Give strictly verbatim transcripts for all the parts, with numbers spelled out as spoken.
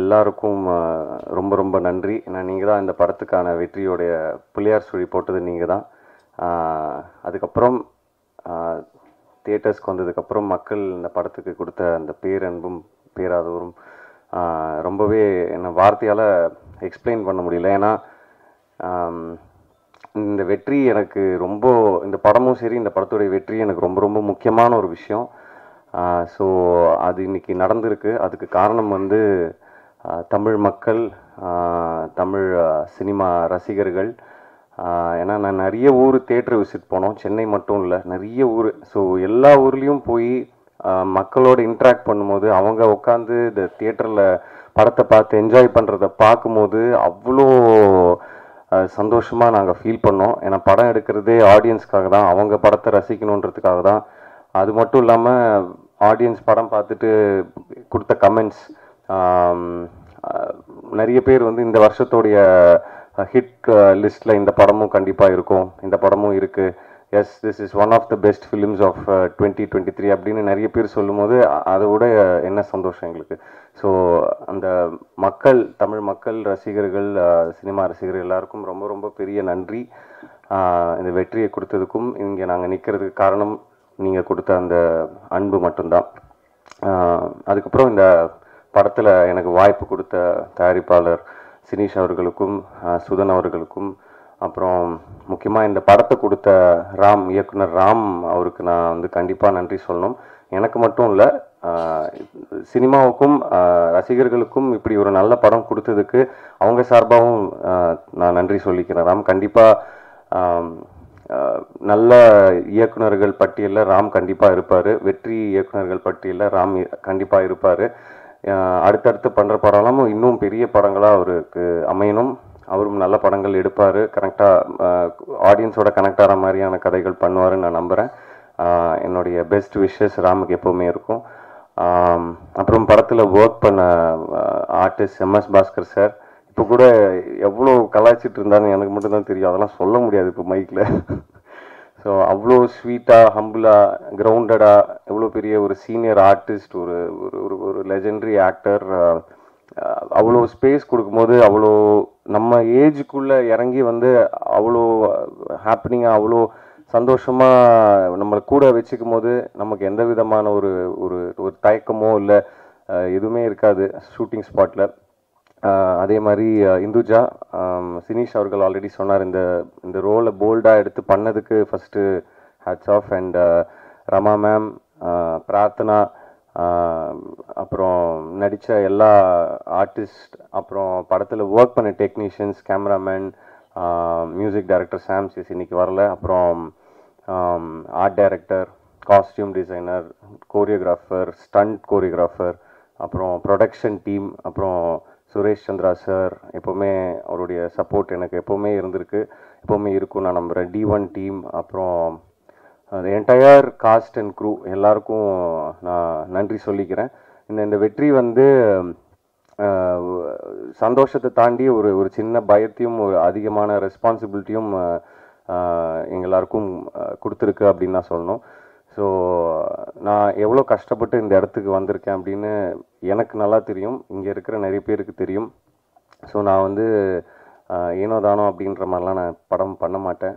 எல்லாருக்கும் ரொம்ப ரொம்ப நன்றி. ஏன்னா நீங்கள் தான் இந்த படத்துக்கான வெற்றியோடைய பிள்ளையார் சுழி போட்டது நீங்கள் தான். அதுக்கப்புறம் தியேட்டர்ஸ்க்கு வந்ததுக்கப்புறம் மக்கள் இந்த படத்துக்கு கொடுத்த அந்த பேரன்பும் பேராதவரும் ரொம்பவே என்ன வார்த்தையால் எக்ஸ்பிளைன் பண்ண முடியல. ஏன்னா இந்த வெற்றி எனக்கு ரொம்ப, இந்த படமும் சரி இந்த படத்துடைய வெற்றி எனக்கு ரொம்ப ரொம்ப முக்கியமான ஒரு விஷயம். ஸோ அது இன்னைக்கு நடந்திருக்கு. அதுக்கு காரணம் வந்து தமிழ் மக்கள், தமிழ் சினிமா ரசிகர்கள். ஏன்னா நான் நிறைய ஊர் தேட்டர் விசிட் போனோம், சென்னை மட்டும் இல்லை, நிறைய ஊர். ஸோ எல்லா ஊர்லேயும் போய் மக்களோட இன்ட்ராக்ட் பண்ணும்போது, அவங்க உட்காந்து இந்த தியேட்டரில் படத்தை பார்த்து என்ஜாய் பண்ணுறத பார்க்கும்போது அவ்வளோ சந்தோஷமாக நாங்கள் ஃபீல் பண்ணோம். ஏன்னா படம் எடுக்கிறதே ஆடியன்ஸ்க்காக தான், அவங்க படத்தை ரசிக்கணுன்றதுக்காக தான். அது மட்டும் இல்லாமல் ஆடியன்ஸ் படம் பார்த்துட்டு கொடுத்த கமெண்ட்ஸ், நிறைய பேர் வந்து இந்த வருஷத்தோடைய ஹிட் லிஸ்ட்டில் இந்த படமும் கண்டிப்பாக இருக்கும், இந்த படமும் இருக்குது, yes this is one of the best films of twenty twenty three அப்படின்னு நிறைய பேர் சொல்லும் போது அதை விட என்ன சந்தோஷம் எங்களுக்கு. ஸோ அந்த மக்கள், தமிழ் மக்கள் ரசிகர்கள், சினிமா ரசிகர்கள் எல்லாருக்கும் ரொம்ப ரொம்ப பெரிய நன்றி. இந்த வெற்றியை கொடுத்ததுக்கும் இங்கே நாங்கள் நிற்கிறதுக்கு காரணம் நீங்கள் கொடுத்த அந்த அன்பு மட்டும்தான். அதுக்கப்புறம் இந்த படத்தில் எனக்கு வாய்ப்பு கொடுத்த தயாரிப்பாளர் சினீஷ் அவர்களுக்கும் சுதன் அவர்களுக்கும், அப்புறம் முக்கியமாக இந்த படத்தை கொடுத்த ராம், இயக்குனர் ராம் அவருக்கு நான் வந்து கண்டிப்பாக நன்றி சொல்லணும். எனக்கு மட்டும் இல்லை, சினிமாவுக்கும் ரசிகர்களுக்கும் இப்படி ஒரு நல்ல படம் கொடுத்ததுக்கு அவங்க சார்பாகவும் நான் நன்றி சொல்லிக்கிறேன். ராம் கண்டிப்பாக நல்ல இயக்குனர்கள் பட்டியலில் ராம் கண்டிப்பாக இருப்பார், வெற்றி இயக்குனர்கள் பட்டியலில் ராம் கண்டிப்பாக இருப்பார். அடுத்தடுத்து பண்ணுற படம்லாம் இன்னும் பெரிய படங்களாக அவருக்கு அமையணும், அவரும் நல்ல படங்கள் எடுப்பார், கனெக்டாக ஆடியன்ஸோட கனெக்ட் ஆகிற மாதிரியான கதைகள் பண்ணுவாருன்னு நான் நம்புகிறேன். என்னுடைய பெஸ்ட் விஷஸ் ராமுக்கு எப்போவுமே இருக்கும். அப்புறம் படத்தில் ஒர்க் பண்ண artist M S Bhaskar sir, இப்போ கூட எவ்வளோ கலாய்ச்சிட்டு இருந்தான்னு எனக்கு மட்டும்தான் தெரியும், அதெல்லாம் சொல்ல முடியாது இப்போ மைக்கில். ஸோ அவ்வளோ ஸ்வீட்டாக, ஹம்பிளாக, கிரவுண்டடாக, எவ்வளோ பெரிய ஒரு சீனியர் ஆர்டிஸ்ட், ஒரு ஒரு ஒரு லெஜெண்டரி ஆக்டர், அவ்வளோ ஸ்பேஸ் கொடுக்கும்போது, அவ்வளோ நம்ம ஏஜுக்குள்ளே இறங்கி வந்து அவ்வளோ ஹாப்பனிங்காக, அவ்வளோ சந்தோஷமாக நம்மளை கூட வச்சுக்கும் போது நமக்கு எந்த விதமான ஒரு ஒரு ஒரு தயக்கமோ இல்லை எதுவுமே இருக்காது ஷூட்டிங் ஸ்பாட்டில். அதே மாதிரி இந்துஜா, சினீஷ் அவர்கள் ஆல்ரெடி சொன்னார், இந்த இந்த ரோலை போல்டாக எடுத்து பண்ணதுக்கு first hats off. And Rama ma'am, Prarthana, அப்புறம் நடித்த எல்லா ஆர்டிஸ்ட், அப்புறம் படத்தில் ஒர்க் பண்ண technicians, cameraman, music director Sam C S இன்னைக்கு வரல, அப்புறம் art director, costume designer, choreographer, stunt choreographer, அப்புறம் ப்ரொடக்ஷன் டீம், அப்புறம் சுரேஷ் சந்திரா சார், எப்போவுமே அவருடைய சப்போர்ட் எனக்கு எப்போவுமே இருந்திருக்கு, எப்போவுமே இருக்கும் நான் நம்புகிறேன். டி ஒன் டீம், அப்புறம் என்டையர் காஸ்ட் அண்ட் க்ரூ எல்லாருக்கும் நான் நன்றி சொல்லிக்கிறேன். இந்த இந்த வெற்றி வந்து சந்தோஷத்தை தாண்டி ஒரு ஒரு சின்ன பயத்தையும் ஒரு அதிகமான ரெஸ்பான்சிபிலிட்டியும் எங்கள் எல்லாருக்கும் கொடுத்துருக்கு அப்படின்னு நான் சொல்லணும். ஸோ நான் எவ்வளோ கஷ்டப்பட்டு இந்த இடத்துக்கு வந்திருக்கேன் அப்படின்னு எனக்கு நல்லா தெரியும், இங்கே இருக்கிற நிறைய பேருக்கு தெரியும். ஸோ நான் வந்து ஏனோ தானோ அப்படின்ற மாதிரிலாம் நான் படம் பண்ண மாட்டேன்.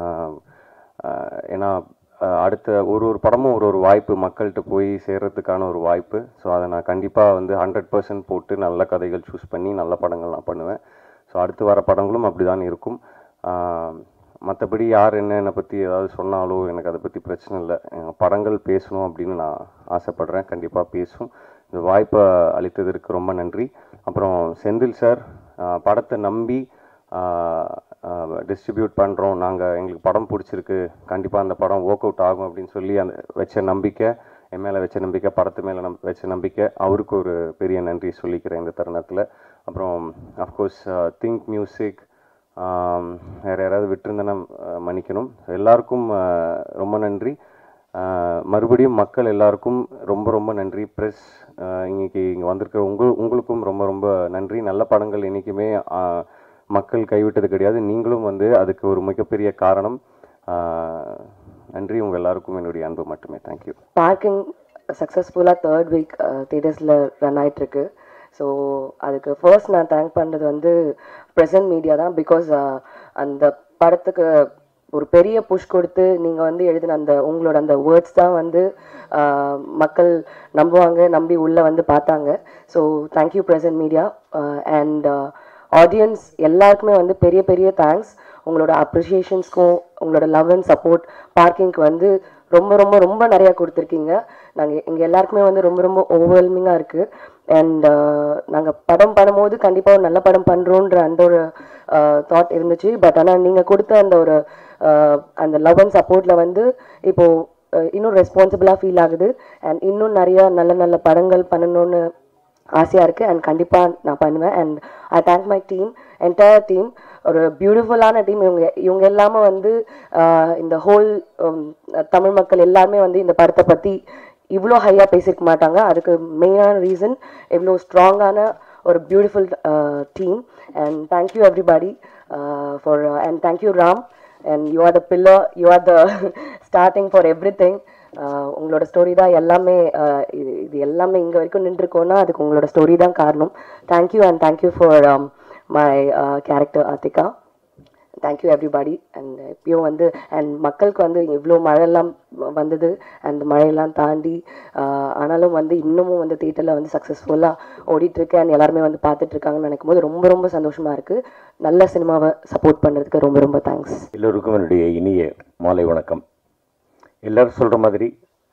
ஏன்னா அடுத்த ஒரு ஒரு படமும் ஒரு ஒரு வாய்ப்பு, மக்கள்கிட்ட போய் சேர்கிறதுக்கான ஒரு வாய்ப்பு. ஸோ அதை நான் கண்டிப்பாக வந்து ஹண்ட்ரட் பர்சன்ட் போட்டு நல்ல கதைகள் சூஸ் பண்ணி நல்ல படங்கள் நான் பண்ணுவேன். ஸோ அடுத்து வர படங்களும் அப்படி தான் இருக்கும். மற்றபடி யார் என்ன என்னை பற்றி ஏதாவது சொன்னாலோ எனக்கு அதை பற்றி பிரச்சனை இல்லை. படங்கள் பேசணும் அப்படின்னு நான் ஆசைப்பட்றேன், கண்டிப்பாக பேசும். இந்த வாய்ப்பை அளித்ததற்கு ரொம்ப நன்றி. அப்புறம் செந்தில் சார், படத்தை நம்பி டிஸ்ட்ரிபியூட் பண்ணுறோம் நாங்கள், எங்களுக்கு படம் பிடிச்சிருக்கு, கண்டிப்பாக அந்த படம் ஒர்க் அவுட் ஆகும் அப்படின்னு சொல்லி அந்த வச்ச நம்பிக்கை, என் மேலே வச்ச நம்பிக்கை, படத்து மேலே நம் வச்ச நம்பிக்கை, அவருக்கு ஒரு பெரிய நன்றி சொல்லிக்கிறேன் இந்த தருணத்தில். அப்புறம் அஃப்கோர்ஸ் திங்க் மியூசிக், வேறு யாராவது விட்டுருந்தேன்னா மன்னிக்கணும். எல்லாருக்கும் ரொம்ப நன்றி. மறுபடியும் மக்கள் எல்லாருக்கும் ரொம்ப ரொம்ப நன்றி. ப்ரெஸ், இன்னைக்கு இங்கே வந்திருக்கிற உங்கள் உங்களுக்கும் ரொம்ப ரொம்ப நன்றி. நல்ல படங்கள் என்றைக்குமே மக்கள் கைவிட்டது கிடையாது, நீங்களும் வந்து அதுக்கு ஒரு மிகப்பெரிய காரணம். நன்றி, உங்கள் எல்லாருக்கும் என்னுடைய அன்பு மட்டுமே. தேங்க்யூ. பார்க்கிங் சக்ஸஸ்ஃபுல்லாக தேர்ட் வீக் தியேட்டர்ஸில் ரன் ஆகிட்டுருக்கு. ஸோ அதுக்கு ஃபர்ஸ்ட் நான் தேங்க் பண்ணுறது வந்து ப்ரெசன்ட் மீடியா தான். பிகாஸ் அந்த படத்துக்கு ஒரு பெரிய புஷ் கொடுத்து நீங்கள் வந்து எழுதின அந்த உங்களோட அந்த வேர்ட்ஸ் தான் வந்து மக்கள் நம்புவாங்க, நம்பி உள்ளே வந்து பார்த்தாங்க. So thank you press and media. And audience எல்லாருக்குமே வந்து பெரிய பெரிய தேங்க்ஸ். உங்களோட அப்ரிஷியேஷன்ஸ்க்கும் உங்களோட லவ் அண்ட் சப்போர்ட் பார்க்கிங்க்கு வந்து ரொம்ப ரொம்ப ரொம்ப நிறையா கொடுத்துருக்கீங்க. நாங்கள் எங்கள் எல்லாருக்குமே வந்து ரொம்ப ரொம்ப ஓவர்வெல்மிங்காக இருக்குது. அண்ட் நாங்கள் படம் பண்ணும்போது கண்டிப்பாக ஒரு நல்ல படம் பண்ணுறோன்ற அந்த ஒரு தாட் இருந்துச்சு. பட் ஆனால் நீங்கள் கொடுத்த அந்த ஒரு அந்த லவ் அண்ட் சப்போர்ட்டில் வந்து இப்போது இன்னும் ரெஸ்பான்சிபிளாக ஃபீல் ஆகுது. அண்ட் இன்னும் நிறையா நல்ல நல்ல படங்கள் பண்ணணும்னு ஆசையாக இருக்குது. அண்ட் கண்டிப்பாக நான் பண்ணுவேன். And I thank my team, entire team. ஒரு பியூட்டிஃபுல்லான டீம். இவங்க இவங்க எல்லாமே வந்து இந்த ஹோல் தமிழ் மக்கள் எல்லாருமே வந்து இந்த படத்தை பற்றி இவ்வளோ ஹையாக பேசியிருக்க மாட்டாங்க. அதுக்கு மெயினான ரீசன் இவ்வளோ ஸ்ட்ராங்கான ஒரு beautiful team. And thank you everybody for and thank you Ram. And you are the pillar, you are the starting for everything. உங்களோட ஸ்டோரி தான் எல்லாமே. இது இது எல்லாமே இங்கே வரைக்கும் நின்றுருக்கோன்னா அதுக்கு உங்களோட ஸ்டோரி தான் காரணம். Thank you and thank you for my character Aathika. Thank you everybody. And இப்பயும் வந்து அண்ட் மக்களுக்கு வந்து இவ்வளோ மழையெல்லாம் வந்தது. அந்த மழையெல்லாம் தாண்டி ஆனாலும் வந்து இன்னமும் வந்து தியேட்டரில் வந்து சக்ஸஸ்ஃபுல்லாக ஓடிட்டுருக்கு. அண்ட் எல்லாருமே வந்து பார்த்துட்ருக்காங்கன்னு நினைக்கும் போது ரொம்ப ரொம்ப சந்தோஷமாக இருக்குது. நல்ல சினிமாவை சப்போர்ட் பண்ணுறதுக்கு ரொம்ப ரொம்ப தேங்க்ஸ். எல்லோருக்கும் என்னுடைய இனிய மாலை வணக்கம். எல்லோரும் சொல்கிற மாதிரி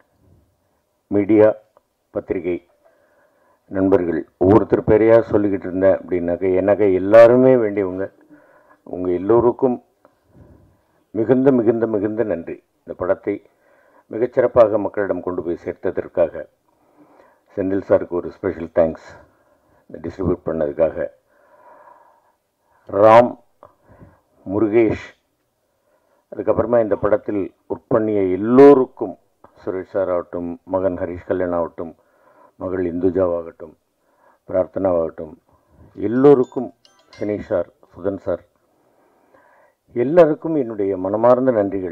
மீடியா, பத்திரிகை நண்பர்கள் ஒவ்வொருத்தர் பேரையாக சொல்லிக்கிட்டு இருந்தேன் அப்படின்னாக்க எனக்கு எல்லாருமே வேண்டியவங்க. உங்கள் எல்லோருக்கும் மிகுந்த மிகுந்த மிகுந்த நன்றி. இந்த படத்தை மிகச்சிறப்பாக மக்களிடம் கொண்டு போய் சேர்த்ததற்காக செந்தில் சாருக்கு ஒரு ஸ்பெஷல் தேங்க்ஸ். டிஸ்ட்ரிபியூட் பண்ணதுக்காக ராம், முருகேஷ், அதுக்கப்புறமா இந்த படத்தில் ஒர்க் பண்ணிய எல்லோருக்கும், சுரேஷ் சார் ஆகட்டும், மகன் ஹரிஷ் கல்யாண் ஆகட்டும், மகள் இந்துஜாவாகட்டும், பிரார்த்தனாவாகட்டும், எல்லோருக்கும், சினேஷ் சார், சுதன் சார், எல்லாருக்கும் என்னுடைய மனமார்ந்த நன்றிகள்.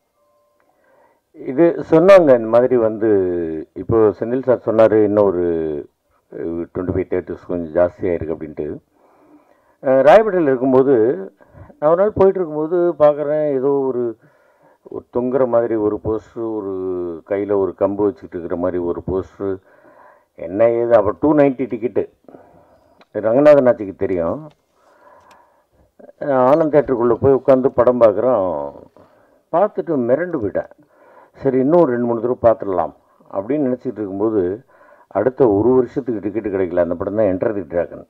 இது சொன்னாங்க இந்த மாதிரி வந்து இப்போது செந்தில் சார் சொன்னார் இன்னும் ஒரு டுவெண்ட்டி ஃபைவ் தேர்ட்டிஸ் கொஞ்சம் ஜாஸ்தியாக இருக்குது அப்படின்ட்டு. ராயப்பேட்டையில் இருக்கும்போது நான் ஒரு நாள் போயிட்டுருக்கும்போது பார்க்குறேன் ஏதோ ஒரு ஒரு தொங்குற மாதிரி ஒரு போஸ்ட்ரு, ஒரு கையில் ஒரு கம்பு வச்சுக்கிட்டு இருக்கிற மாதிரி ஒரு போஸ்ட்ரு. என்ன ஏது அப்போ டூ நைன்ட்டி டிக்கெட்டு ரங்கநாதன் ஆட்சிக்கு தெரியும். ஆனந்த் தேட்டருக்குள்ளே போய் உட்காந்து படம் பார்க்குறோம். பார்த்துட்டு மிரண்டு போயிட்டேன். சரி இன்னும் ரெண்டு மூணு தடவை பார்த்துடலாம் அப்படின்னு நினச்சிக்கிட்டு இருக்கும்போது அடுத்த ஒரு வருஷத்துக்கு டிக்கெட்டு கிடைக்கல. அந்த படம் தான் என்டர் தி டிராகன்.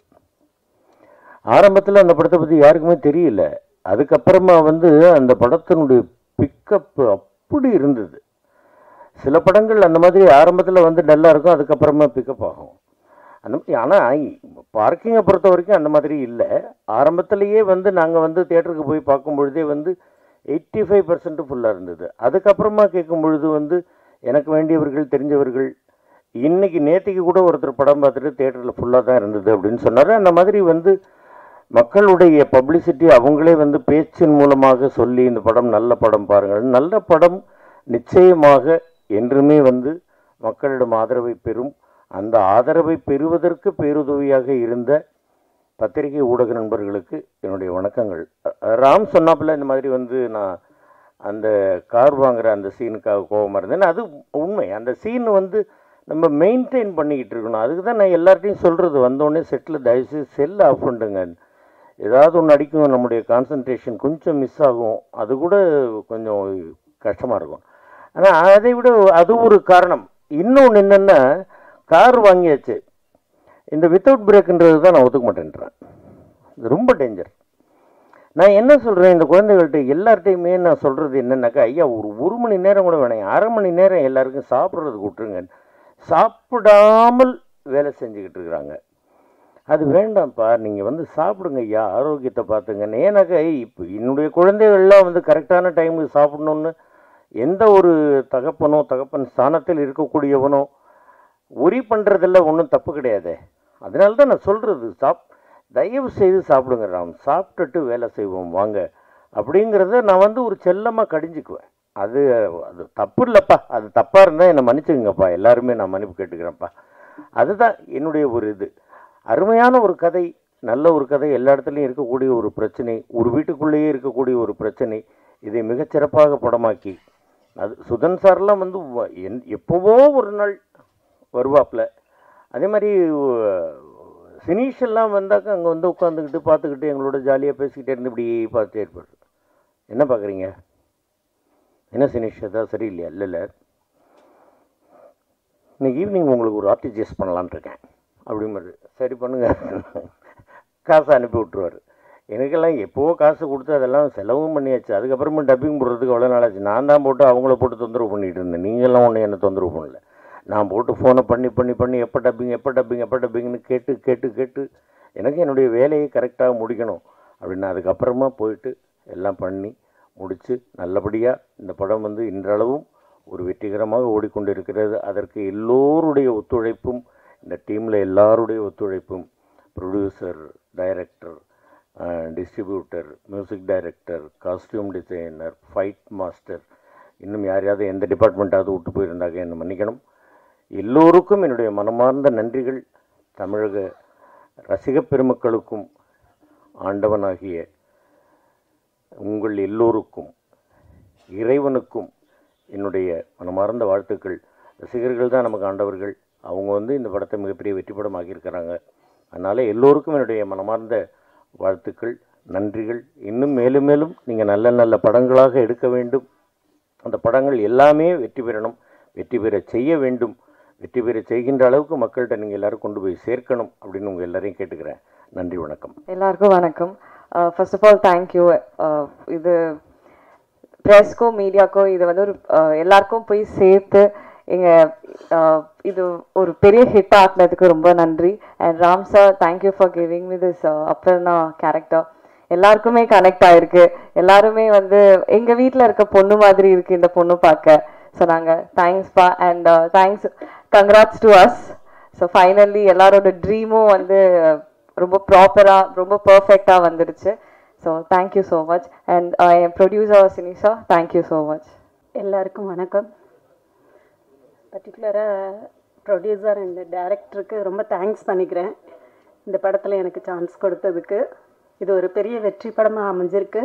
ஆரம்பத்தில் அந்த படத்தை பற்றி யாருக்குமே தெரியல. அதுக்கப்புறமா வந்து அந்த படத்தினுடைய பிக்கப் அப்படி இருந்தது. சில படங்கள் அந்த மாதிரி ஆரம்பத்தில் வந்து டல்லாக இருக்கும், அதுக்கப்புறமா பிக்கப் ஆகும் அந்த மாதிரி. ஆனால் பார்க்கிங்கை பொறுத்த வரைக்கும் அந்த மாதிரி இல்லை. ஆரம்பத்திலேயே வந்து நாங்கள் வந்து தியேட்டருக்கு போய் பார்க்கும் பொழுதே வந்து எயிட்டி ஃபைவ் பர்சன்ட்டு ஃபுல்லாக இருந்தது. அதுக்கப்புறமா கேட்கும் பொழுது வந்து எனக்கு வேண்டியவர்கள், தெரிஞ்சவர்கள், இன்றைக்கி நேற்றுக்கு கூட ஒருத்தர் படம் பார்த்துட்டு தியேட்டரில் ஃபுல்லாக தான் இருந்தது அப்படின்னு சொன்னார். அந்த மாதிரி வந்து மக்களுடைய பப்ளிசிட்டி அவங்களே வந்து பேச்சின் மூலமாக சொல்லி இந்த படம் நல்ல படம் பாருங்கள், நல்ல படம் நிச்சயமாக என்றுமே வந்து மக்களிடம் ஆதரவை பெறும். அந்த ஆதரவை பெறுவதற்கு பேருதவியாக இருந்த பத்திரிகை ஊடக நண்பர்களுக்கு என்னுடைய வணக்கங்கள். ராம் சொன்னாப்பில் இந்த மாதிரி வந்து நான் அந்த கார் வாங்குகிற அந்த சீனுக்காக கோபமாக இருந்தேன். அது உண்மை. அந்த சீன் வந்து நம்ம மெயின்டைன் பண்ணிக்கிட்டு இருக்கணும். அதுக்கு தான் நான் எல்லார்ட்டையும் சொல்கிறது, வந்தோடனே செட்டில் தயவுசெய்து செல்லை ஆஃப் பண்ணுங்க. ஏதாவது ஒன்று அடிக்கும், நம்முடைய கான்சன்ட்ரேஷன் கொஞ்சம் மிஸ் ஆகும். அது கூட கொஞ்சம் கஷ்டமாக இருக்கும். ஆனால் அதை விட அது ஒரு காரணம். இன்னொன்று என்னென்னா, கார் வாங்கியாச்சு, இந்த வித்தவுட் பிரேக்குன்றது தான் நான் ஒத்துக்க மாட்டேன்றேன். இது ரொம்ப டேஞ்சர். நான் என்ன சொல்கிறேன், இந்த குழந்தைகள்கிட்ட எல்லார்ட்டையுமே நான் சொல்கிறது என்னென்னாக்கா, ஐயா ஒரு ஒரு மணி நேரம் கூட வேணாம், அரை மணி நேரம் எல்லாருக்கும் சாப்பிட்றதுக்கு விட்டுருங்க. சாப்பிடாமல் வேலை செஞ்சுக்கிட்டு இருக்கிறாங்க. அது வேண்டாம்ப்பா, நீங்கள் வந்து சாப்பிடுங்க ஐயா, ஆரோக்கியத்தை பார்த்துங்க. ஏன்னாக்கா இப்போ என்னுடைய குழந்தைகள்லாம் வந்து கரெக்டான டைமுக்கு சாப்பிடணுன்னு எந்த ஒரு தகப்பனோ தகப்பன் ஸ்தானத்தில் இருக்கக்கூடியவனோ உரி பண்ணுறதில்ல, ஒன்றும் தப்பு கிடையாது. அதனால தான் நான் சொல்கிறது, சாப் தயவு செய்து சாப்பிடுங்க ராம், சாப்பிட்டுட்டு வேலை செய்வோம் வாங்க அப்படிங்கிறத நான் வந்து ஒரு செல்லமாக கடிஞ்சிக்குவேன். அது அது தப்பு இல்லைப்பா, அது தப்பாக இருந்தால் என்னை மன்னிச்சுங்கப்பா, எல்லாருமே நான் மன்னிப்பு கேட்டுக்கிறேன்ப்பா. அதுதான் என்னுடைய ஒரு இது. அருமையான ஒரு கதை, நல்ல ஒரு கதை, எல்லா இடத்துலையும் இருக்கக்கூடிய ஒரு பிரச்சனை, ஒரு வீட்டுக்குள்ளேயே இருக்கக்கூடிய ஒரு பிரச்சனை, இதை மிகச்சிறப்பாக படமாக்கி, அது சுதன் சார்லாம் வந்து என் எப்போவோ ஒரு நாள் வருவாப்பில். அதே மாதிரி சினீஷெல்லாம் வந்தாக்க அங்கே வந்து உட்காந்துக்கிட்டு பார்த்துக்கிட்டு எங்களோட ஜாலியாக பேசிக்கிட்டே இருந்து இப்படி பார்த்துட்டே இருப்பார். என்ன பார்க்குறீங்க, என்ன சினீஷ் ஏதாவது சரியில்லையா? இல்லை இல்லை, இன்னைக்கு ஈவினிங் உங்களுக்கு ஒரு ஆர்டிஜிஎஸ் பண்ணலான் இருக்கேன் அப்படிங்கிறது. சரி பண்ணுங்க, காசை அனுப்பி விட்ருவார். எனக்கெல்லாம் எப்போவோ காசு கொடுத்து அதெல்லாம் செலவும் பண்ணியாச்சு. அதுக்கப்புறமா டப்பிங் போடுறதுக்கு அவ்வளோ நாளாச்சு. நான் தான் போட்டு அவங்கள போட்டு தொந்தரவு பண்ணிகிட்டு இருந்தேன். நீங்கள்லாம் ஒன்று என்ன தொந்தரவு பண்ணல. நான் போட்டு ஃபோனை பண்ணி பண்ணி பண்ணி எப்போ டப்பிங் எப்போ டப்பிங் எப்போ டப்பிங்னு கேட்டு கேட்டு கேட்டு எனக்கு என்னுடைய வேலையை கரெக்டாக முடிக்கணும் அப்படின்னு அதுக்கப்புறமா போயிட்டு எல்லாம் பண்ணி முடித்து நல்லபடியாக இந்த படம் வந்து இன்றளவும் ஒரு வெற்றிகரமாக ஓடிக்கொண்டு இருக்கிறது. அதற்கு எல்லோருடைய ஒத்துழைப்பும், இந்த டீமில் எல்லாருடைய ஒத்துழைப்பும், producer, director, distributor, music director, costume designer, fight master, இன்னும் யாரையாவது எந்த டிபார்ட்மெண்ட்டாவது விட்டு போயிருந்தாங்க என்ன மன்னிக்கணும். எல்லோருக்கும் என்னுடைய மனமார்ந்த நன்றிகள். தமிழக ரசிக பெருமக்களுக்கும் ஆண்டவனாகிய உங்கள் எல்லோருக்கும் இறைவனுக்கும் என்னுடைய மனமார்ந்த வாழ்த்துக்கள். ரசிகர்கள் தான் நமக்கு ஆண்டவர்கள். அவங்க வந்து இந்த படத்தை மிகப்பெரிய வெற்றி படமாக்கியிருக்கிறாங்க. அதனால் எல்லோருக்கும் என்னுடைய மனமார்ந்த வாழ்த்துக்கள், நன்றிகள். இன்னும் மேலும் மேலும் நீங்கள் நல்ல நல்ல படங்களாக எடுக்க வேண்டும். அந்த படங்கள் எல்லாமே வெற்றி பெறணும், வெற்றி பெற செய்ய வேண்டும். வெற்றி பெற செய்கின்ற அளவுக்கு மக்கள்கிட்ட நீங்கள் எல்லோரும் கொண்டு போய் சேர்க்கணும் அப்படின்னு உங்கள் எல்லாரையும் கேட்டுக்கிறேன். நன்றி, வணக்கம். எல்லாருக்கும் வணக்கம். First of all thank you. இது ப்ரெஸ்க்கோ மீடியாக்கோ இது வந்து ஒரு எல்லாருக்கும் போய் சேர்த்து எங்கள் இது ஒரு பெரிய ஹிட் ஆக்குனதுக்கு ரொம்ப நன்றி. And Ram sir, thank you for giving me this Aparna character. எல்லாருக்குமே கனெக்ட் ஆயிருக்கு. எல்லாருமே வந்து எங்கள் வீட்டில் இருக்க பொண்ணு மாதிரி இருக்குது இந்த பொண்ணு பார்க்க. ஸோ நாங்கள் தேங்க்ஸ்பா and thanks, congrats to us. So finally எல்லாரோட ட்ரீமும் வந்து ரொம்ப ப்ராப்பராக ரொம்ப பர்ஃபெக்டாக வந்துடுச்சு. So thank you so much. And என் producer Sinisha, thank you so much. எல்லாருக்கும் வணக்கம். பர்டிகுலராக ப்ரொடியூசர் அண்ட் டைரக்டருக்கு ரொம்ப தேங்க்ஸ் பண்ணிக்கிறேன் இந்த படத்தில் எனக்கு சான்ஸ் கொடுத்ததுக்கு. இது ஒரு பெரிய வெற்றி படமாக அமைஞ்சிருக்கு.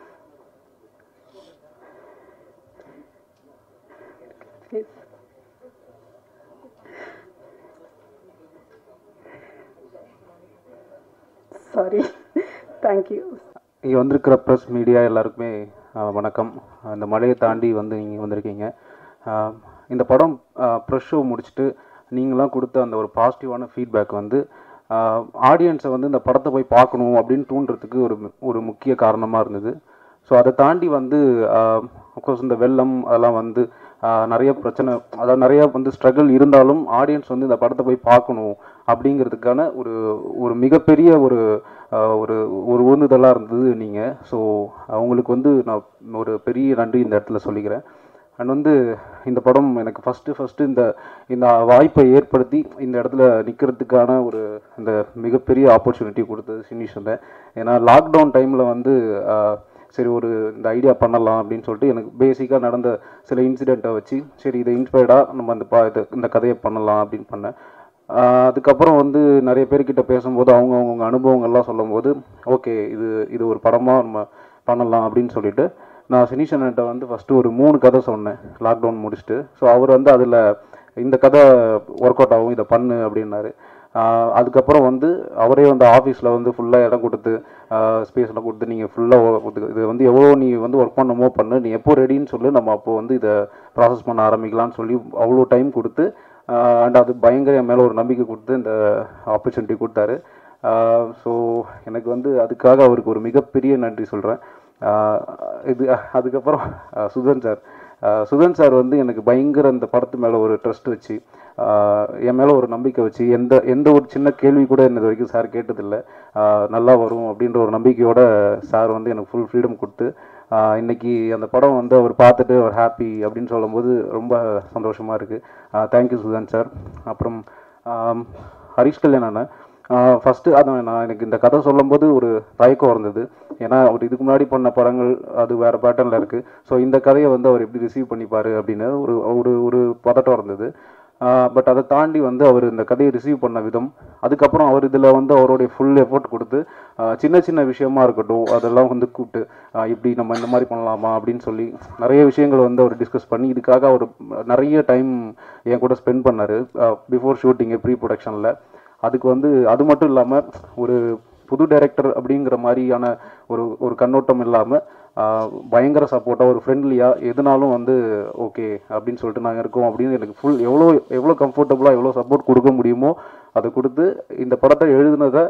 Sorry, thank you. இங்கே வந்திருக்கிற ப்ரெஸ் மீடியா எல்லாருக்குமே வணக்கம். இந்த மழையை தாண்டி வந்து நீங்கள் வந்திருக்கீங்க. இந்த படம் ப்ரெஸ் ஷோ முடிச்சுட்டு நீங்களாம் கொடுத்த அந்த ஒரு பாசிட்டிவான ஃபீட்பேக் வந்து ஆடியன்ஸை வந்து இந்த படத்தை போய் பார்க்கணும் அப்படின்னு தூண்டுறதுக்கு ஒரு ஒரு முக்கிய காரணமாக இருந்தது. ஸோ அதை தாண்டி வந்து அஃப்கோர்ஸ் இந்த வெள்ளம் அதெல்லாம் வந்து நிறைய பிரச்சனை, அதாவது நிறைய வந்து ஸ்ட்ரகிள் இருந்தாலும் ஆடியன்ஸ் வந்து இந்த படத்தை போய் பார்க்கணும் அப்படிங்கிறதுக்கான ஒரு ஒரு மிகப்பெரிய ஒரு ஒரு ஒரு உந்துதலாக இருந்தது நீங்கள். ஸோ அவங்களுக்கு வந்து நான் ஒரு பெரிய நன்றி இந்த இடத்துல சொல்லிக்கிறேன். அண்ட் வந்து இந்த படம் எனக்கு ஃபஸ்ட்டு ஃபஸ்ட்டு இந்த இந்த வாய்ப்பை ஏற்படுத்தி இந்த இடத்துல நிற்கிறதுக்கான ஒரு இந்த மிகப்பெரிய ஆப்பர்ச்சுனிட்டி கொடுத்தது சினிஷ் தான். ஏன்னா லாக்டவுன் டைமில் வந்து சரி ஒரு இந்த ஐடியா பண்ணலாம் அப்படின்னு சொல்லிட்டு எனக்கு பேசிக்காக நடந்த சில இன்சிடெண்ட்டை வச்சு சரி இதை இன்ஸ்பயர்டாக நம்ம அந்த பா இது இந்த கதையை பண்ணலாம் அப்படின்னு பண்ணேன். அதுக்கப்புறம் வந்து நிறைய பேர்கிட்ட பேசும்போது அவங்க அவங்கவுங்க அனுபவங்கள்லாம் சொல்லும்போது ஓகே இது இது ஒரு படமாக நம்ம பண்ணலாம் அப்படின்னு சொல்லிட்டு நான் சினிஷன்கிட்ட வந்து ஃபஸ்ட்டு ஒரு மூணு கதை சொன்னேன் லாக்டவுன் முடிச்சுட்டு. ஸோ அவர் வந்து அதில் இந்த கதை ஒர்க் அவுட் ஆகும், இதை பண்ணு அப்படின்னாரு. அதுக்கப்புறம் வந்து அவரே வந்து ஆஃபீஸில் வந்து ஃபுல்லாக இடம் கொடுத்து ஸ்பேஸ்லாம் கொடுத்து நீங்கள் ஃபுல்லாக இது வந்து எவ்வளோ நீ வந்து ஒர்க் பண்ணமோ பண்ணு, நீ எப்போ ரெடின்னு சொல்லி நம்ம அப்போது வந்து இதை ப்ராசஸ் பண்ண ஆரம்பிக்கலாம்னு சொல்லி அவ்வளோ டைம் கொடுத்து அண்ட் அது பயங்கர என் மேலே ஒரு நம்பிக்கை கொடுத்து இந்த ஆப்பர்ச்சுனிட்டி கொடுத்தாரு. ஸோ எனக்கு வந்து அதுக்காக அவருக்கு ஒரு மிகப்பெரிய நன்றி சொல்கிறேன். இது அதுக்கப்புறம் சுதன் சார் சுதன் சார் வந்து எனக்கு பயங்கர இந்த படத்து மேலே ஒரு ட்ரஸ்ட் வச்சு என் மேலே ஒரு நம்பிக்கை வச்சு எந்த எந்த ஒரு சின்ன கேள்வி கூட என்ன வரைக்கும் சார் கேட்டதில்லை. நல்லா வரும் அப்படின்ற ஒரு நம்பிக்கையோட சார் வந்து எனக்கு ஃபுல் ஃப்ரீடம் கொடுத்து இன்றைக்கி அந்த படம் வந்து அவர் பார்த்துட்டு அவர் ஹாப்பி அப்படின்னு சொல்லும்போது ரொம்ப சந்தோஷமாக இருக்குது. Thank you Sudhan sir. அப்புறம் ஹரிஷ் கல்யாணன் ஃபஸ்ட்டு அதான் நான் எனக்கு இந்த கதை சொல்லும்போது ஒரு தயக்கம் இருந்தது. ஏன்னா அவர் இதுக்கு முன்னாடி பண்ண படங்கள் அது வேறு பேட்டர்னில் இருக்குது. ஸோ இந்த கதையை வந்து அவர் எப்படி ரிசீவ் பண்ணிப்பார் அப்படின்னு ஒரு ஒரு ஒரு பதட்டம் இருந்தது. பட் அதை தாண்டி வந்து அவர் இந்த கதையை ரிசீவ் பண்ண விதம், அதுக்கப்புறம் அவர் இதில் வந்து அவருடைய ஃபுல் எஃபோர்ட் கொடுத்து சின்ன சின்ன விஷயமா இருக்கட்டும் அதெல்லாம் வந்து கூப்பிட்டு இப்படி நம்ம இந்த மாதிரி பண்ணலாமா அப்படின்னு சொல்லி நிறைய விஷயங்கள் வந்து அவர் டிஸ்கஸ் பண்ணி இதுக்காக அவர் நிறைய டைம் என் கூட ஸ்பெண்ட் பண்ணார் பிஃபோர் ஷூட்டிங்கு ப்ரீ ப்ரொடக்ஷனில். அதுக்கு வந்து அது மட்டும் இல்லாமல் ஒரு புது டைரக்டர் அப்படிங்கிற மாதிரியான ஒரு ஒரு கண்ணோட்டம் இல்லாமல் பயங்கர சப்போர்ட்டாக ஒரு ஃப்ரெண்ட்லியாக எதுனாலும் வந்து ஓகே அப்படின்னு சொல்லிட்டு நாங்கள் இருக்கோம் அப்படின்னு எனக்கு ஃபுல் எவ்வளோ எவ்வளோ கம்ஃபர்டபுளாக எவ்வளோ சப்போர்ட் கொடுக்க முடியுமோ அதை கொடுத்து இந்த படத்தை எழுதுனதை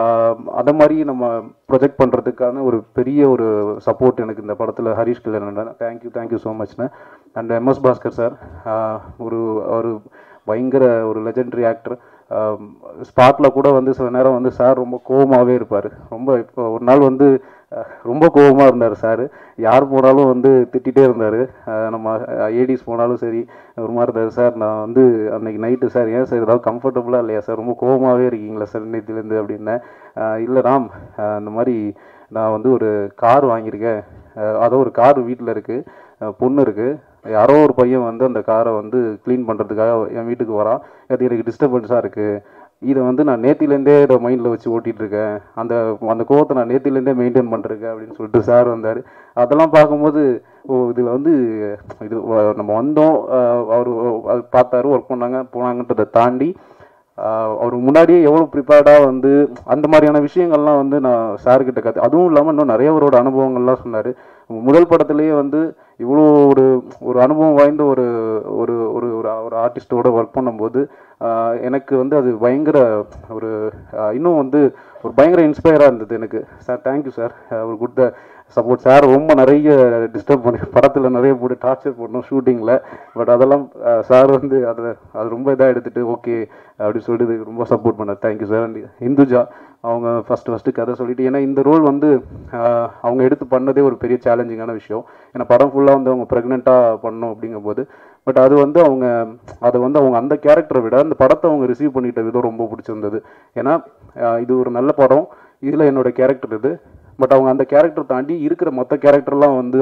அதை மாதிரி நம்ம ப்ரொஜெக்ட் பண்ணுறதுக்கான ஒரு பெரிய ஒரு சப்போர்ட் எனக்கு இந்த படத்தில் Harish Kalyanan. Thank you thank you so மச்ண்ணே. அண்ட் எம்எஸ் பாஸ்கர் சார் ஒரு ஒரு பயங்கர ஒரு லெஜெண்டரி ஆக்டர். ஸ்பாட்டில் கூட வந்து சில நேரம் வந்து சார் ரொம்ப கோவமாகவே இருப்பார். ரொம்ப இப்போ ஒரு நாள் வந்து ரொம்ப கோபமாக இருந்தார் சார். யார் போனாலும் வந்து திட்டிகிட்டே இருந்தார். நம்ம ஏடிஸ் போனாலும் சரி ஒரு மாதிரி இருந்தார். சார் நான் வந்து அன்றைக்கி நைட்டு சார் ஏன் சார் ஏதாவது கம்ஃபர்டபுளாக இல்லையா சார், ரொம்ப கோபமாகவே இருக்கீங்களா சார் நேற்றுலேருந்து அப்படின்னேன். இல்லை ராம், அந்த மாதிரி நான் வந்து ஒரு கார் வாங்கியிருக்கேன், அதோ ஒரு கார் வீட்டில் இருக்குது, பொண்ணு இருக்குது, யாரோ ஒரு பையன் வந்து அந்த காரை வந்து க்ளீன் பண்ணுறதுக்காக என் வீட்டுக்கு வரான், அது எனக்கு டிஸ்டர்பன்ஸாக இருக்குது, இதை வந்து நான் நேத்திலேருந்தே இதை மைண்டில் வச்சு ஓட்டிகிட்ருக்கேன், அந்த அந்த கோவத்தை நான் நேத்திலேருந்தே மெயின்டைன் பண்ணிருக்கேன் அப்படின்னு சொல்லிட்டு சார் வந்தார். அதெல்லாம் பார்க்கும்போது ஓ இதில் வந்து இது நம்ம வந்தோம், அவர் அது பார்த்தாரு, ஒர்க் பண்ணாங்க போனாங்கன்றதை தாண்டி அவருக்கு முன்னாடியே எவ்வளோ ப்ரிப்பேர்டாக வந்து அந்த மாதிரியான விஷயங்கள்லாம் வந்து நான் சார்கிட்ட கற்று, அதுவும் இல்லாமல் இன்னும் நிறைய அவரோட அனுபவங்கள்லாம் சொன்னார். முதல் படத்துலேயே வந்து இவ்வளோ ஒரு ஒரு அனுபவம் வாய்ந்த ஒரு ஒரு ஒரு ஒரு ஆர்டிஸ்டோட ஒர்க் பண்ணும்போது எனக்கு வந்து அது பயங்கர ஒரு இன்னும் வந்து ஒரு பயங்கர இன்ஸ்பயராக இருந்தது எனக்கு. சார் தேங்க்யூ சார், ஒரு குட் சப்போர்ட். சார் ரொம்ப நிறைய டிஸ்டர்ப் பண்ணி படத்தில் நிறைய போட்டு டார்ச்சர் பண்ணோம் ஷூட்டிங்கில். பட் அதெல்லாம் சார் வந்து அதை அது ரொம்ப இதாக எடுத்துகிட்டு ஓகே அப்படின்னு சொல்லிட்டு ரொம்ப சப்போர்ட் பண்ணார். Thank you sir. அண்ட் இந்துஜா அவங்க ஃபஸ்ட்டு ஃபஸ்ட்டு கதை சொல்லிட்டு, ஏன்னா இந்த ரோல் வந்து அவங்க எடுத்து பண்ணதே ஒரு பெரிய சேலஞ்சிங்கான விஷயம். ஏன்னா படம் ஃபுல்லாக வந்து அவங்க ப்ரெக்னெண்ட்டாக பண்ணோம் அப்படிங்கும்போது, பட் அது வந்து அவங்க அதை வந்து அவங்க அந்த கேரக்டரை விட அந்த படத்தை அவங்க ரிசீவ் பண்ணிட்ட விதம் ரொம்ப பிடிச்சிருந்தது. ஏன்னா இது ஒரு நல்ல படம், இதில் என்னோட கேரக்டர் இது, பட் அவங்க அந்த கேரக்டர் தாண்டி இருக்கிற மொத்த கேரக்டர்லாம் வந்து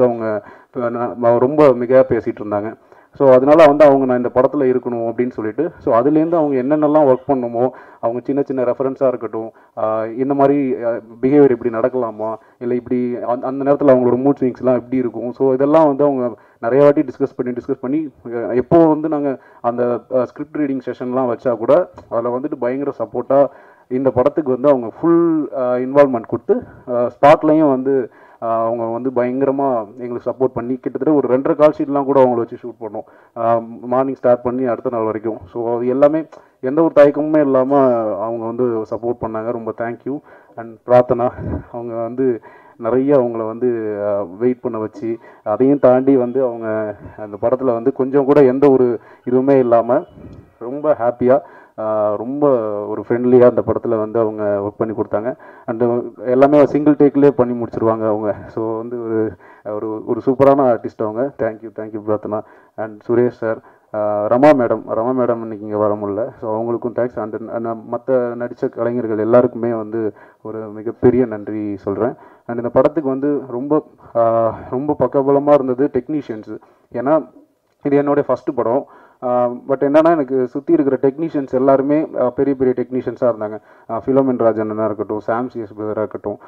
அவங்க ரொம்ப மிக பேசிகிட்டு இருந்தாங்க. ஸோ அதனால வந்து அவங்க நான் இந்த படத்தில் இருக்கணும் அப்படின்னு சொல்லிட்டு, ஸோ அதுலேருந்து அவங்க என்னென்னலாம் ஒர்க் பண்ணுமோ அவங்க சின்ன சின்ன ரெஃபரன்ஸாக இருக்கட்டும், இந்த மாதிரி பிஹேவியர் இப்படி நடக்கலாமா, இல்லை இப்படி அந்த அந்த நேரத்தில் அவங்களோட மூட் ஸ்விங்ஸ்லாம் எப்படி இருக்கும், ஸோ இதெல்லாம் வந்து அவங்க நிறைய வாட்டி டிஸ்கஸ் பண்ணி டிஸ்கஸ் பண்ணி எப்போ வந்து நாங்கள் அந்த ஸ்கிரிப்ட் ரீடிங் செஷன்லாம் வச்சா கூட அதில் வந்துட்டு பயங்கர சப்போர்ட்டாக இந்த படத்துக்கு வந்து அவங்க ஃபுல் இன்வால்வ்மெண்ட் கொடுத்து ஸ்பாட்லையும் வந்து அவங்க வந்து பயங்கரமாக எங்களுக்கு சப்போர்ட் பண்ணி கிட்டத்தட்ட ஒரு ரெண்டரை கால் ஷீட்லாம் கூட அவங்கள வச்சு ஷூட் பண்ணோம், மார்னிங் ஸ்டார்ட் பண்ணி அடுத்த நாள் வரைக்கும். ஸோ அது எல்லாமே எந்த ஒரு தயக்கமுமே இல்லாமல் அவங்க வந்து சப்போர்ட் பண்ணாங்க. ரொம்ப தேங்க்யூ. அண்ட் பிரார்த்தனா அவங்க வந்து நிறைய அவங்கள வந்து வெயிட் பண்ண வச்சு அதையும் தாண்டி வந்து அவங்க அந்த படத்தில் வந்து கொஞ்சம் கூட எந்த ஒரு இதுவுமே இல்லாமல் ரொம்ப ஹாப்பியாக ரொம்ப ஒரு ஃப்ரெண்ட்லியாக அந்த படத்தில் வந்து அவங்க ஒர்க் பண்ணி கொடுத்தாங்க. அண்ட் எல்லாமே சிங்கிள் டேக்லேயே பண்ணி முடிச்சிருவாங்க அவங்க. ஸோ வந்து ஒரு ஒரு ஒரு சூப்பரான ஆர்டிஸ்ட் அவங்க. Thank you thank you Prarthana. And Suresh sir, Rama madam Rama madam இன்னைக்கு இங்கே வர முடியல, ஸோ அவங்களுக்கும் தேங்க்ஸ். அண்ட் மற்ற நடித்த கலைஞர்கள் எல்லாருக்குமே வந்து ஒரு மிகப்பெரிய நன்றி சொல்கிறேன். அண்ட் இந்த படத்துக்கு வந்து ரொம்ப ரொம்ப பக்கபலமாக இருந்தது டெக்னீஷியன்ஸு. ஏன்னா இது என்னுடைய ஃபஸ்ட்டு படம். பட் என்னன்னா எனக்கு சுற்றி இருக்கிற டெக்னீஷியன்ஸ் எல்லாருமே பெரிய பெரிய டெக்னீஷியன்ஸாக இருந்தாங்க. ஃபிலோமின் ராஜண்ணனாக இருக்கட்டும், சாம் சிஎஸ் பிரதராக இருக்கட்டும்,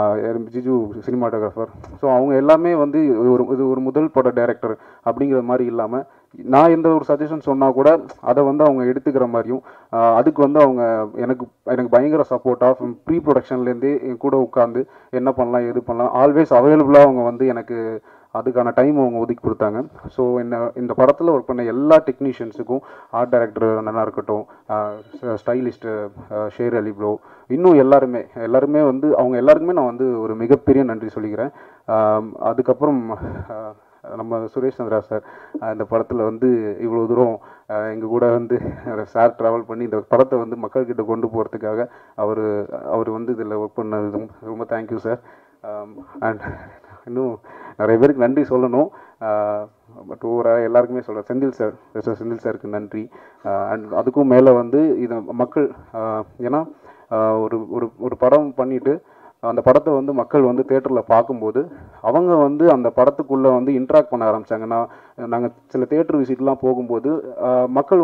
ஜிஜு சினிமாட்டோகிராஃபர். ஸோ அவங்க எல்லாமே வந்து ஒரு இது ஒரு முதல் பட டைரக்டர் அப்படிங்கிற மாதிரி இல்லாமல் நான் எந்த ஒரு சஜஷன் சொன்னால் கூட அதை வந்து அவங்க எடுத்துக்கிற மாதிரியும் அதுக்கு வந்து அவங்க எனக்கு எனக்கு பயங்கர சப்போர்ட்டாக ப்ரீ ப்ரொடக்ஷன்லேருந்தே என் கூட உட்காந்து என்ன பண்ணலாம் எது பண்ணலாம் ஆல்வேஸ் அவைலபிளாக அவங்க வந்து எனக்கு அதுக்கான டைம் அவங்க ஒதுக்கி கொடுத்தாங்க. ஸோ என்ன இந்த படத்தில் ஒர்க் பண்ண எல்லா டெக்னீஷியன்ஸுக்கும், ஆர்ட் டைரக்டர் நல்லா இருக்கட்டும், ஸ்டைலிஸ்ட்டு ஷேர் அலி ப்ரோ, இன்னும் எல்லாருமே எல்லாருமே வந்து அவங்க எல்லாருக்குமே நான் வந்து ஒரு மிகப்பெரிய நன்றி சொல்லிக்கிறேன். அதுக்கப்புறம் நம்ம சுரேஷ் சந்திரா சார் இந்த படத்தில் வந்து இவ்வளோ தூரம் எங்கள் கூட வந்து சார் ட்ராவல் பண்ணி இந்த படத்தை வந்து மக்கள்கிட்ட கொண்டு போகிறதுக்காக அவர் அவர் வந்து இதில் ஒர்க் பண்ணது ரொம்ப தேங்க்யூ சார். அண்ட் இன்னும் நிறைய பேருக்கு நன்றி சொல்லணும், பட் ஓவராக எல்லாருக்குமே சொல்கிறேன். செந்தில் சார் சார் செந்தில் சாருக்கு நன்றி. அண்ட் அதுக்கும் மேலே வந்து இது மக்கள், ஏன்னா ஒரு ஒரு ஒரு படம் பண்ணிவிட்டு அந்த படத்தை வந்து மக்கள் வந்து தேட்டரில் பார்க்கும்போது அவங்க வந்து அந்த படத்துக்குள்ளே வந்து இன்ட்ராக்ட் பண்ண ஆரம்பித்தாங்க. நான் நாங்கள் சில தேட்டர் விசிட்லாம் போகும்போது மக்கள் வந்து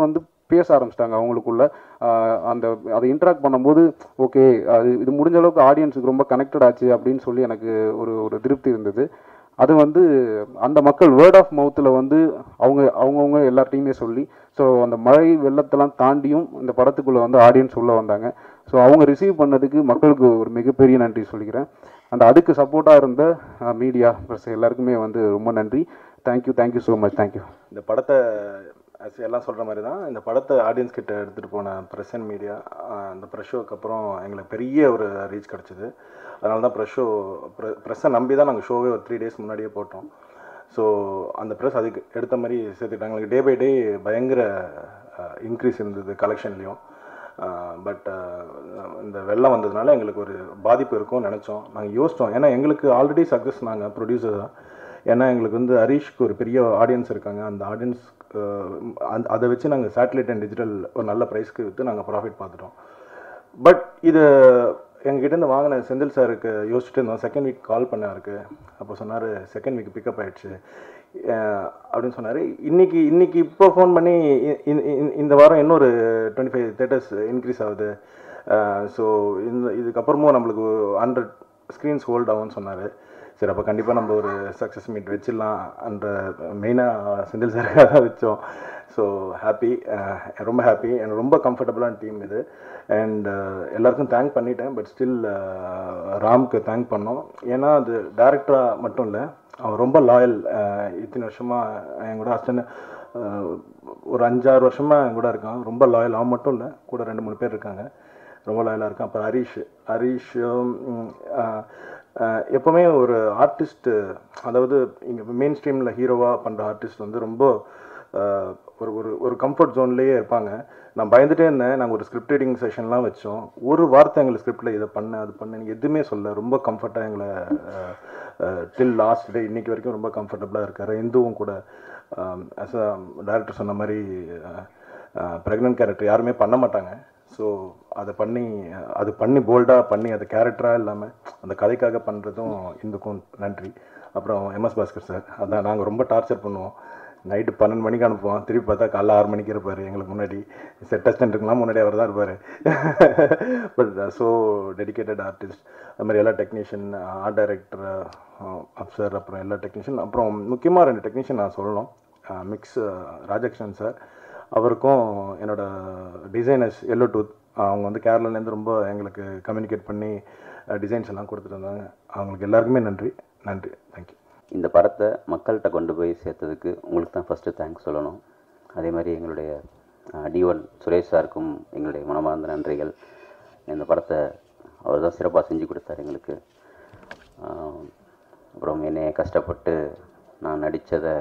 பேச ஆரம்பிச்சிட்டாங்க அவங்களுக்குள்ள. அந்த அதை இன்ட்ராக்ட் பண்ணும்போது ஓகே அது இது முடிஞ்ச அளவுக்கு ஆடியன்ஸுக்கு ரொம்ப கனெக்டட் ஆச்சு அப்படின்னு சொல்லி எனக்கு ஒரு ஒரு திருப்தி இருந்தது. அது வந்து அந்த மக்கள் வேர்ட் ஆஃப் மவுத்தில் வந்து அவங்க அவங்கவுங்க எல்லார்ட்டையுமே சொல்லி, ஸோ அந்த மழை வெள்ளத்தெல்லாம் தாண்டியும் இந்த படத்துக்குள்ளே வந்து ஆடியன்ஸ் உள்ளே வந்தாங்க. ஸோ அவங்க ரிசீவ் பண்ணதுக்கு மக்களுக்கு ஒரு மிகப்பெரிய நன்றி சொல்லிக்கிறேன். அண்ட் அதுக்கு சப்போர்ட்டாக இருந்த மீடியா ப்ளஸ் எல்லாருக்குமே வந்து ரொம்ப நன்றி. Thank you thank you so much. Thank you. இந்த படத்தை எல்லாம் சொல்கிற மாதிரி தான் இந்த படத்தை ஆடியன்ஸ் கிட்ட எடுத்துகிட்டு போன ப்ரெஸ் அண்ட் மீடியா அந்த ப்ரெஸ் ஷோக்கு அப்புறம் எங்களுக்கு பெரிய ஒரு ரீச் கிடச்சிது. அதனால தான் ப்ரெஸ் ஷோ ப்ரெ ப்ரெஸ்ஸை நம்பி தான் நாங்கள் ஷோவே ஒரு த்ரீ டேஸ் முன்னாடியே போட்டோம். ஸோ அந்த ப்ரெஸ் அதுக்கு எடுத்த மாதிரி சேர்த்துக்கிட்டாங்க. எங்களுக்கு டே பை டே பயங்கர இன்க்ரீஸ் இருந்தது கலெக்ஷன்லேயும். பட் இந்த வெள்ளம் வந்ததுனால எங்களுக்கு ஒரு பாதிப்பு இருக்கும்னு நினச்சோம். நாங்கள் யோசித்தோம், ஏன்னா எங்களுக்கு ஆல்ரெடி சக்ஸஸ் நாங்கள் ப்ரொடியூசர் தான். ஏன்னா எங்களுக்கு வந்து ஹரீஷ்க்கு ஒரு பெரிய ஆடியன்ஸ் இருக்காங்க. அந்த ஆடியன்ஸ் அந்த அதை வச்சு நாங்கள் சேட்டலைட் அண்ட் டிஜிட்டல் ஒரு நல்ல ப்ரைஸ்க்கு விற்று நாங்கள் ப்ராஃபிட் பார்த்துட்டோம். பட் இது எங்ககிட்டேருந்து வாங்கின செந்தில் சாருக்கு யோசிச்சுட்டு இருந்தோம். செகண்ட் வீக் கால் பண்ணாருக்கு. அப்போ சொன்னார் செகண்ட் வீக் பிக்கப் ஆகிடுச்சு அப்படின்னு சொன்னார். இன்றைக்கி இன்றைக்கி இப்போ ஃபோன் பண்ணி இந்த வாரம் இன்னொரு டுவெண்ட்டி ஃபைவ் தேட்டர்ஸ் இன்க்ரீஸ் ஆகுது, ஸோ இந்த இதுக்கப்புறமும் நம்மளுக்கு ஹண்ட்ரட் ஸ்க்ரீன்ஸ் ஹோல்ட் ஆகும்னு சொன்னார். சரி, அப்போ கண்டிப்பாக நம்ம ஒரு சக்ஸஸ் மீட் வச்சிடலாம் என்ற மெயினாக செந்தில் சாருக்காக தான் வச்சோம். ஸோ ஹாப்பி, ரொம்ப ஹாப்பி. எனக்கு ரொம்ப கம்ஃபர்டபுளான டீம் இது. அண்ட் எல்லாருக்கும் தேங்க் பண்ணிட்டேன். பட் ஸ்டில் ராம்க்கு தேங்க் பண்ணோம். ஏன்னா அது டேரக்டராக மட்டும் இல்லை, அவர் ரொம்ப லாயல். இத்தனை வருஷமாக என் கூட அஸ்டன் ஒரு அஞ்சாறு வருஷமாக என் கூட இருக்கான். ரொம்ப லாயல். அவன் மட்டும் இல்லை, கூட ரெண்டு மூணு பேர் இருக்காங்க, ரொம்ப லாயலாக இருக்கான். அப்புறம் ஹரீஷ் ஹரீஷும் எப்போவுமே ஒரு ஆர்டிஸ்ட்டு, அதாவது இங்கே மெயின் ஸ்ட்ரீமில் ஹீரோவாக பண்ணுற ஆர்டிஸ்ட் வந்து ரொம்ப ஒரு ஒரு ஒரு கம்ஃபர்ட் ஜோன்லேயே இருப்பாங்க. நான் பயந்துகிட்டே இருந்தேன். நாங்கள் ஒரு ஸ்கிரிப்ட் ரீடிங் செஷன்லாம் வச்சோம். ஒரு வார்த்தை எங்களுக்கு ஸ்கிரிப்டில் இதை பண்ண அது பண்ண எதுவுமே சொல்ல, ரொம்ப கம்ஃபர்ட்டாக எங்களை டில் லாஸ்ட் டே இன்றைக்கி வரைக்கும் ரொம்ப கம்ஃபர்டபுளாக இருக்கார். இந்துவும் கூட ஆஸ் அ டைரக்டர் சொன்ன மாதிரி ப்ரெக்னென்ட் கேரக்டர் யாருமே பண்ண மாட்டாங்க. ஸோ அதை பண்ணி அது பண்ணி போல்டாக பண்ணி அது கேரக்டராக இல்லாமல் அந்த கதைக்காக பண்ணுறதும் இந்துக்கும் நன்றி. அப்புறம் எம்எஸ் பாஸ்கர் சார், அதான் நாங்கள் ரொம்ப டார்ச்சர் பண்ணுவோம். நைட்டு பன்னெண்டு மணிக்கு அனுப்புவோம், திருப்பி பார்த்தா காலைல ஆறு மணிக்கு இருப்பார் எங்களுக்கு முன்னாடி. செட் அசிஸ்டன்ட்டுக்கெலாம் முன்னாடி அவர் தான் இருப்பார். But so dedicated artist. அது மாதிரி எல்லா டெக்னீஷியன், ஆர்ட் டைரக்டர் அப்சர், அப்புறம் எல்லா டெக்னீஷியன். அப்புறம் முக்கியமாக ரெண்டு டெக்னீஷியன் நான் சொல்லணும். மிக்ஸ் ராஜகிருஷ்ணன் சார், அவருக்கும் என்னோட டிசைனர்ஸ் எல்லோ டூத், அவங்க வந்து கேரளாலேருந்து ரொம்ப எங்களுக்கு கம்யூனிகேட் பண்ணி டிசைன்ஸ் எல்லாம் கொடுத்துட்டு இருந்தாங்க. அவங்களுக்கு எல்லாருக்குமே நன்றி நன்றி தேங்க்யூ. இந்த படத்தை மக்கள்கிட்ட கொண்டு போய் சேர்த்ததுக்கு உங்களுக்கு தான் ஃபஸ்ட்டு தேங்க்ஸ் சொல்லணும். அதே மாதிரி எங்களுடைய டி ஒன் சுரேஷ் சாருக்கும் எங்களுடைய மனமார்ந்த நன்றிகள். இந்த படத்தை அவர் தான் சிறப்பாக செஞ்சு கொடுத்தார் எங்களுக்கு. அப்புறம் என்னை கஷ்டப்பட்டு நான் நடித்ததை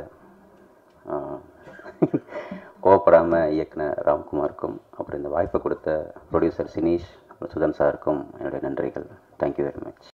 கோவப்படாமல் இயக்குன ராம்குமாருக்கும், அப்புறம் இந்த வாய்ப்பை கொடுத்த ப்ரொடியூசர் சினீஷ், சுதன் சாருக்கும் என்னுடைய நன்றிகள். Thank you very much.